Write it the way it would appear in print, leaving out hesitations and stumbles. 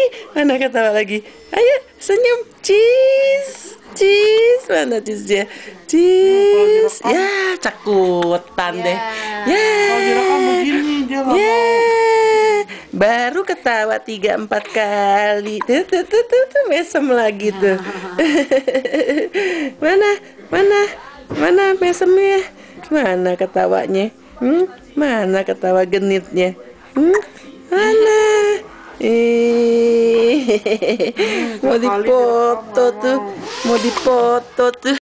Mana ketawa lagi? Ayo senyum. Cheese. Cheese. Mana cheese-nya? Cheese. Ya, cakutan deh. Ya. Kalau direkam begini dia nggak Ya. mau. Baru ketawa 3-4 kali. Tuh, mesem lagi tuh. Mana? Mana? Mana mesemnya? Mana ketawanya? Mana ketawa genitnya? Mana? Mau Tiap kali direkam dipoto nggak tuh, mau. mau dipoto tuh.